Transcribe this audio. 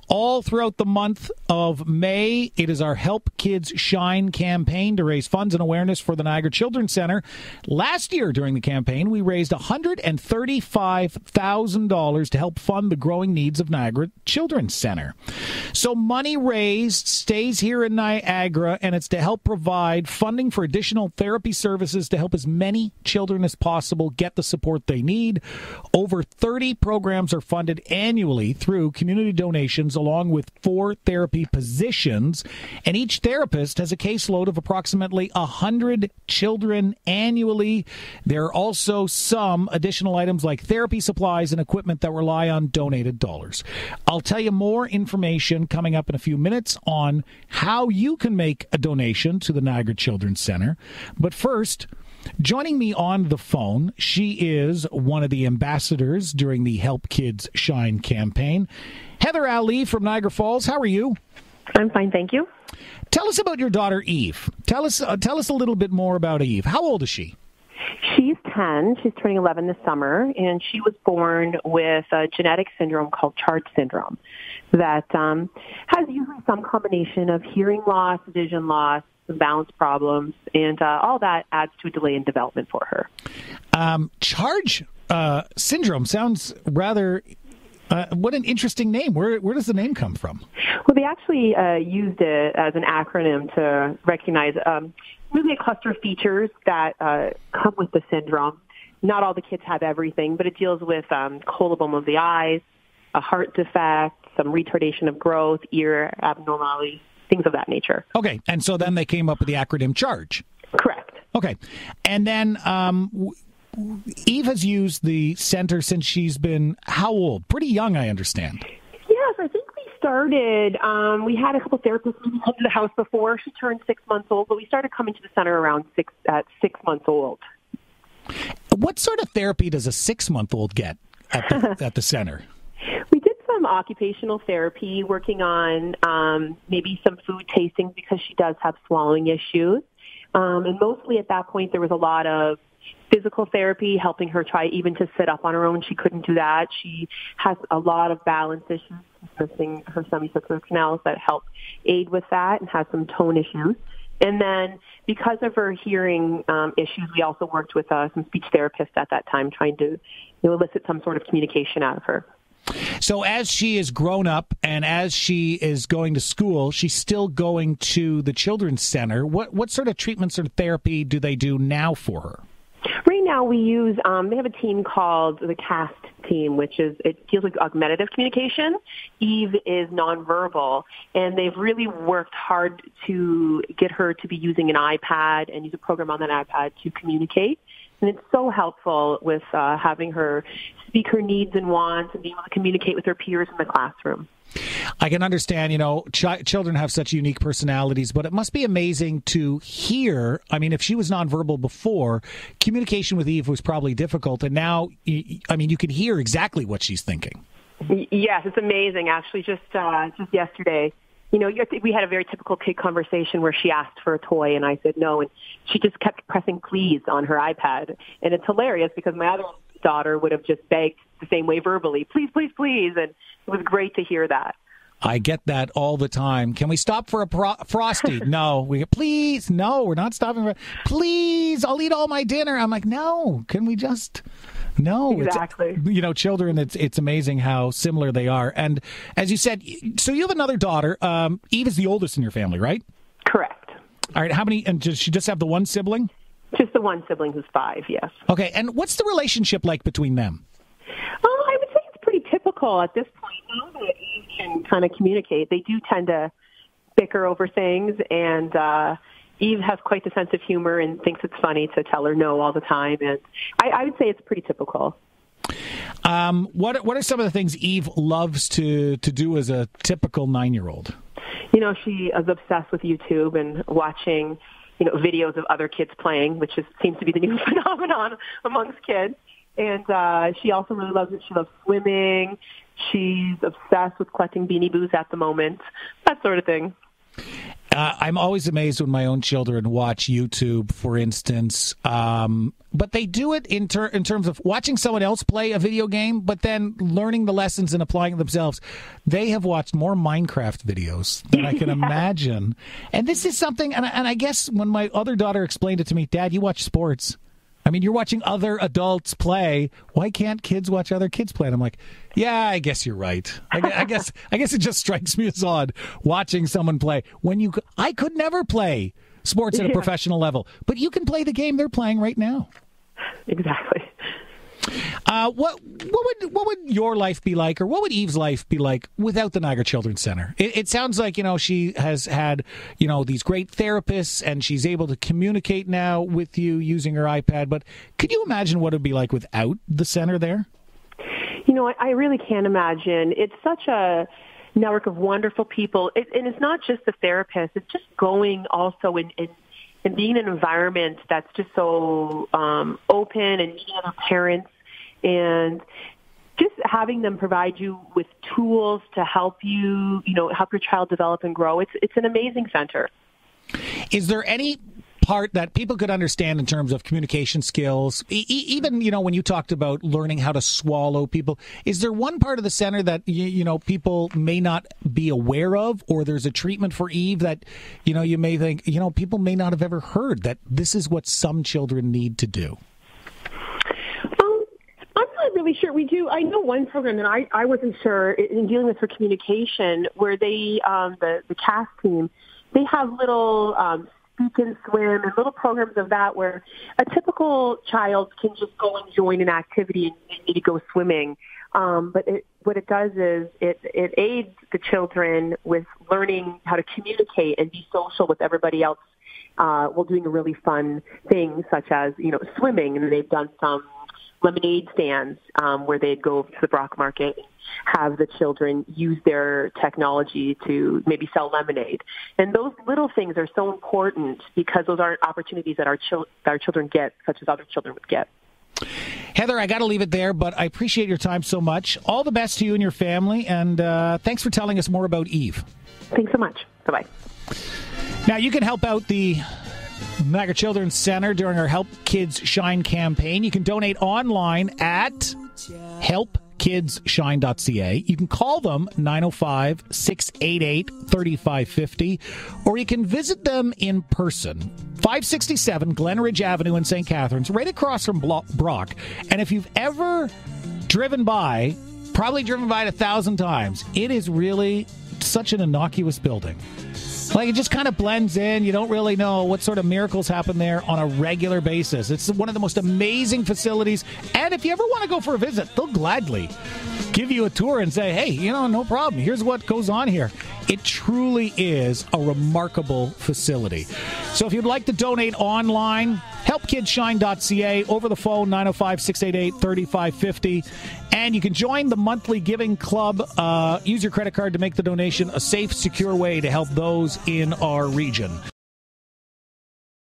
All throughout the month of May, it is our Help Kids Shine campaign to raise funds and awareness for the Niagara Children's Centre. Last year during the campaign, we raised $135,000 to help fund the growing needs of Niagara Children's Centre. So money raised stays here in Niagara, and it's to help provide funding for additional therapy services to help as many children as possible get the support they need. Over 30 programs are funded annually through community donations, along with 4 therapy positions, and each therapist has a caseload of approximately 100 children annually. There are also some additional items like therapy supplies and equipment that rely on donated dollars. I'll tell you more information coming up in a few minutes on how you can make a donation to the Niagara Children's Centre. But first, joining me on the phone, she is one of the ambassadors during the Help Kids Shine campaign. Heather Ali from Niagara Falls, how are you? I'm fine, thank you. Tell us about your daughter, Eve. Tell us a little bit more about Eve. How old is she? She's 10. She's turning 11 this summer, and she was born with a genetic syndrome called CHARD syndrome that has usually some combination of hearing loss, vision loss, some balance problems, and all that adds to a delay in development for her. CHARD syndrome sounds rather... what an interesting name. Where does the name come from? Well, they actually used it as an acronym to recognize really a cluster of features that come with the syndrome. Not all the kids have everything, but it deals with coloboma of the eyes, a heart defect, some retardation of growth, ear abnormalities, things of that nature. Okay, and so then they came up with the acronym CHARGE. Correct. Okay, and then Eve has used the center since she's been how old? Pretty young, I understand. Yes, I think we started, we had a couple therapists come to the house before she turned 6 months old, but we started coming to the center around 6 months old. What sort of therapy does a 6-month-old get at the center? We did some occupational therapy, working on maybe some food tasting because she does have swallowing issues. And mostly at that point, there was a lot of physical therapy, helping her try even to sit up on her own. She couldn't do that. She has a lot of balance issues, missing her semicircular canals that help aid with that, and has some tone issues. And then because of her hearing issues, we also worked with some speech therapists at that time, trying to elicit some sort of communication out of her. So as she is grown up and as she is going to school, she's still going to the Children's Center. What sort of treatments or therapy do they do now for her? Right now we use, they have a team called the CAST team, which it deals with augmentative communication. Eve is nonverbal, and they've really worked hard to get her to be using an iPad and use a program on that iPad to communicate. And it's so helpful with having her speak her needs and wants and being able to communicate with her peers in the classroom. I can understand, children have such unique personalities, but it must be amazing to hear. I mean, if she was nonverbal before, communication with Eve was probably difficult. And now, you can hear exactly what she's thinking. Yes, it's amazing. Actually, just yesterday, we had a very typical kid conversation where she asked for a toy and I said no. And she just kept pressing please on her iPad. And it's hilarious because my other daughter would have just begged the same way verbally, please, please, please. And it was great to hear that. I get that all the time. Can we stop for a Frosty? No. Please, no, we're not stopping. Please, I'll eat all my dinner. I'm like, no, can we just... No, exactly. Children, it's amazing how similar they are. And as you said, so you have another daughter. Eve is the oldest in your family, right? Correct. All right. How many, and does she just have the one sibling? Just the one sibling who's 5, yes. Okay. And what's the relationship like between them? I would say it's pretty typical at this point. Now that Eve can kind of communicate, they do tend to bicker over things, and Eve has quite the sense of humor and thinks it's funny to tell her no all the time. And I would say it's pretty typical. What are some of the things Eve loves to do as a typical 9-year-old? She is obsessed with YouTube and watching, videos of other kids playing, which seems to be the new phenomenon amongst kids. And she also really loves it. She loves swimming. She's obsessed with collecting Beanie Boos at the moment, that sort of thing. I'm always amazed when my own children watch YouTube, for instance. But they do it in terms of watching someone else play a video game, but then learning the lessons and applying it themselves. They have watched more Minecraft videos than I can imagine. And this is something, and I guess when my other daughter explained it to me, Dad, you watch sports. I mean, you're watching other adults play. Why can't kids watch other kids play? And I'm like, yeah, I guess you're right. I guess it just strikes me as odd watching someone play. I could never play sports at a professional level, but you can play the game they're playing right now. Exactly. What would your life be like, or what would Eve's life be like without the Niagara Children's Center? It sounds like, she has had, these great therapists, and she's able to communicate now with you using her iPad. But could you imagine what it would be like without the center there? I really can't imagine. It's such a network of wonderful people. And it's not just the therapist. It's just going also and being in an environment that's just so open, and meeting other parents, and just having them provide you with tools to help you, help your child develop and grow. It's an amazing center. Is there any part that people could understand in terms of communication skills, even, when you talked about learning how to swallow people, is there one part of the center that, people may not be aware of, or there's a treatment for Eve that, you may think, people may not have ever heard that this is what some children need to do? I'm not really sure. We do. I know one program that I wasn't sure in dealing with her communication, where they, the CAST team, they have little speak and swim and little programs of that, where a typical child can just go and join an activity and maybe go swimming. But what it does is it aids the children with learning how to communicate and be social with everybody else while doing a really fun thing, such as, swimming. And they've done some lemonade stands where they'd go to the Brock Market and have the children use their technology to maybe sell lemonade. And those little things are so important, because those aren't opportunities that our children get, such as other children would get. Heather, I got to leave it there, but I appreciate your time so much. All the best to you and your family, and thanks for telling us more about Eve. Thanks so much. Bye-bye. Now, you can help out the Niagara Children's Center during our Help Kids Shine campaign. You can donate online at helpkidsshine.ca. You can call them 905-688-3550, or you can visit them in person. 567 Glenridge Avenue in St. Catharines, right across from Brock. And if you've ever probably driven by it 1,000 times, it is really such an innocuous building. Like, it just kind of blends in. You don't really know what sort of miracles happen there on a regular basis. It's one of the most amazing facilities. And if you ever want to go for a visit, they'll gladly give you a tour and say, hey, no problem. Here's what goes on here. It truly is a remarkable facility. So if you'd like to donate online, helpkidsshine.ca, over the phone, 905-688-3550. And you can join the monthly giving club. Use your credit card to make the donation, a safe, secure way to help those in our region.